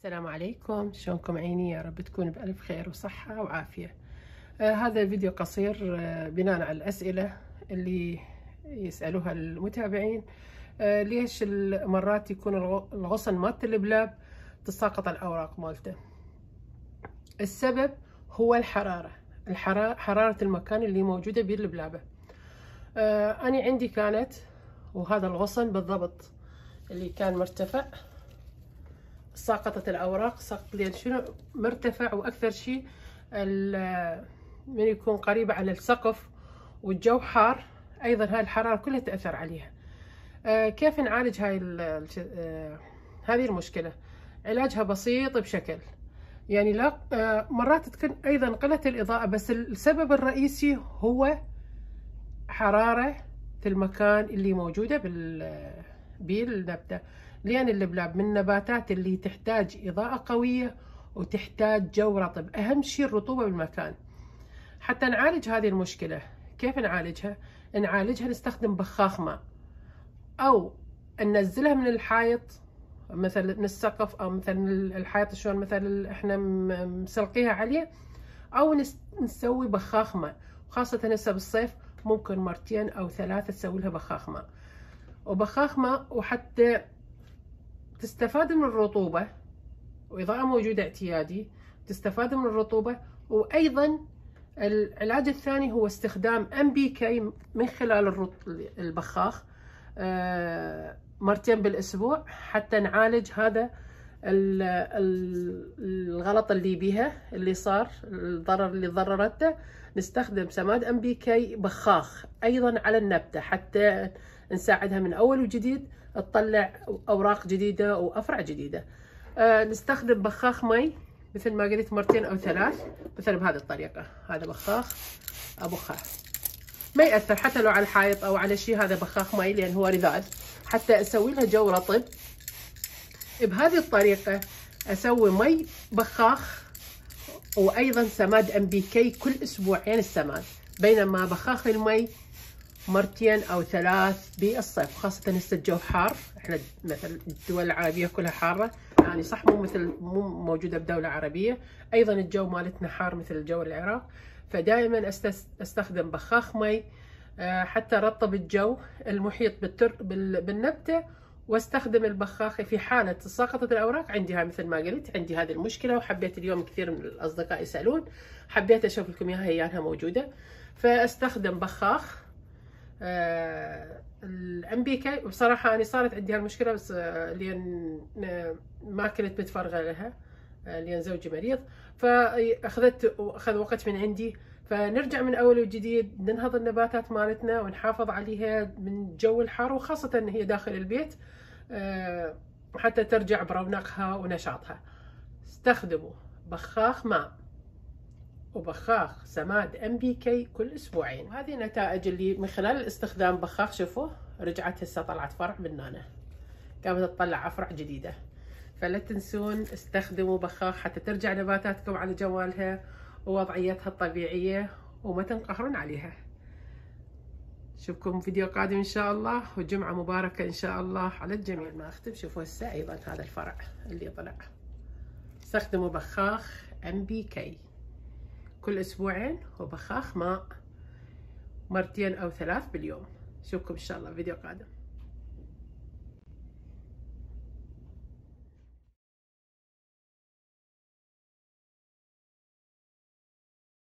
السلام عليكم، شلونكم عيني؟ يا رب تكون بألف خير وصحة وعافية. هذا فيديو قصير بناء على الأسئلة اللي يسألوها المتابعين. ليش مرات يكون الغصن مالت البلاب تساقط الأوراق مالته؟ السبب هو حرارة المكان اللي موجودة بيه البلابة. أنا عندي كانت، وهذا الغصن بالضبط اللي كان مرتفع، ساقطت الأوراق لأن شنو مرتفع، وأكثر شيء من يكون قريبة على السقف والجو حار أيضا هاي الحرارة كلها تأثر عليها. كيف نعالج هذه المشكلة؟ علاجها بسيط بشكل، يعني لا مرات تكون أيضا قلة الإضاءة، بس السبب الرئيسي هو حرارة في المكان اللي موجودة بالنبتة، لأن البلاب من النباتات اللي تحتاج إضاءة قوية وتحتاج جو رطب، أهم شيء الرطوبة بالمكان. حتى نعالج هذه المشكلة، كيف نعالجها؟ نستخدم بخاخ ماء، أو ننزلها من الحائط، مثلا من السقف، أو مثلا الحائط شلون مثلا احنا مسلقيها عليه، أو نسوي بخاخ ماء. خاصة هسه بالصيف ممكن مرتين أو ثلاثة تسوي لها بخاخ ماء وبخاخ ماء، وحتى تستفاد من الرطوبة وإضاءة موجودة اعتيادي، تستفاد من الرطوبة. وأيضا العلاج الثاني هو استخدام NPK من خلال البخاخ مرتين بالأسبوع، حتى نعالج هذا الغلط اللي بيها، اللي صار الضرر اللي ضررته. نستخدم سماد NPK بخاخ أيضا على النبتة، حتى نساعدها من أول وجديد تطلع أوراق جديدة وأفرع جديدة. نستخدم بخاخ مي مثل ما قلت مرتين أو ثلاث، مثل بهذه الطريقة. هذا بخاخ أبخه، ما يأثر حتى لو على الحائط أو على شيء، هذا بخاخ مي لأن هو رذاذ، حتى أسوي لها جو رطب. بهذه الطريقة أسوي مي بخاخ وأيضا سماد NPK كل أسبوعين السماد، بينما بخاخ المي مرتين أو ثلاث بالصيف، خاصة هسه الجو حار. احنا مثل الدول العربية كلها حارة، يعني صح مو موجودة بدولة عربية، أيضا الجو مالتنا حار مثل الجو العراق. فدائما استخدم بخاخ مي حتى رطب الجو المحيط بالنبتة، واستخدم البخاخ في حالة سقطت الأوراق. عندي هاي مثل ما قلت، عندي هذه المشكلة، وحبيت اليوم كثير من الأصدقاء يسألون، حبيت أشوف لكم إياها، هي أنها موجودة. فاستخدم بخاخ NPK. بصراحة أنا صارت عندي هالمشكلة، بس لأن ما كنت متفرغة لها، لأن زوجي مريض، أخذ وقت من عندي. فنرجع من أول وجديد، ننهض النباتات مالتنا ونحافظ عليها من جو الحار، وخاصة أن هي داخل البيت، حتى ترجع برونقها ونشاطها. استخدموا بخاخ ماء وبخاخ سماد NPK كل أسبوعين. هذه النتائج اللي من خلال الاستخدام بخاخ. شوفوا رجعت هسه طلعت فرع بنانة، قامت تطلع أفرع جديدة. فلا تنسون استخدموا بخاخ حتى ترجع نباتاتكم على جمالها ووضعيتها الطبيعية، وما تنقهرون عليها. اشوفكم فيديو قادم ان شاء الله، وجمعة مباركة ان شاء الله على الجميع. ما اختم، شوفوا هسه ايضا هذا الفرع اللي طلع. استخدموا بخاخ NPK كل اسبوعين، وبخاخ ماء مرتين او ثلاث باليوم. اشوفكم ان شاء الله فيديو قادم.